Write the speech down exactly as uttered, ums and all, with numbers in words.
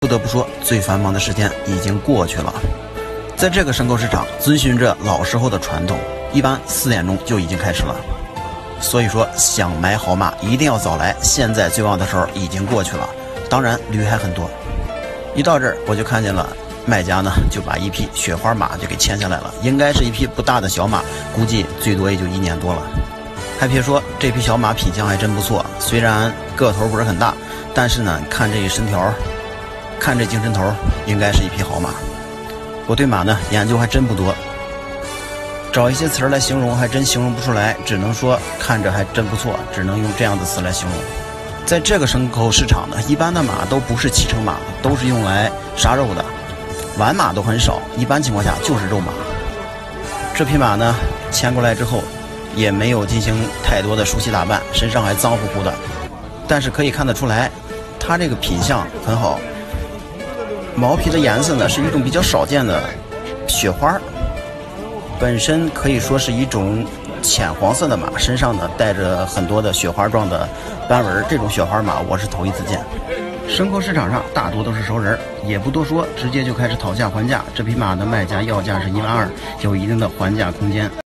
不得不说，最繁忙的时间已经过去了。在这个牲口市场，遵循着老时候的传统，一般四点钟就已经开始了。所以说，想买好马一定要早来，现在最旺的时候已经过去了。当然，驴还很多。一到这儿，我就看见了卖家呢，就把一匹雪花马就给牵下来了，应该是一匹不大的小马，估计最多也就一年多了。还别说，这匹小马品相还真不错，虽然个头不是很大，但是呢，看这身条，看这精神头，应该是一匹好马。我对马呢研究还真不多，找一些词儿来形容还真形容不出来，只能说看着还真不错，只能用这样的词来形容。在这个牲口市场呢，一般的马都不是骑乘马，都是用来杀肉的，玩马都很少，一般情况下就是肉马。这匹马呢牵过来之后，也没有进行太多的梳洗打扮，身上还脏乎乎的，但是可以看得出来，它这个品相很好。毛皮的颜色呢是一种比较少见的雪花，本身可以说是一种浅黄色的马，身上呢带着很多的雪花状的斑纹，这种雪花马我是头一次见。牲口市场上大多都是熟人，也不多说，直接就开始讨价还价。这匹马的卖家要价是一万二，有一定的还价空间。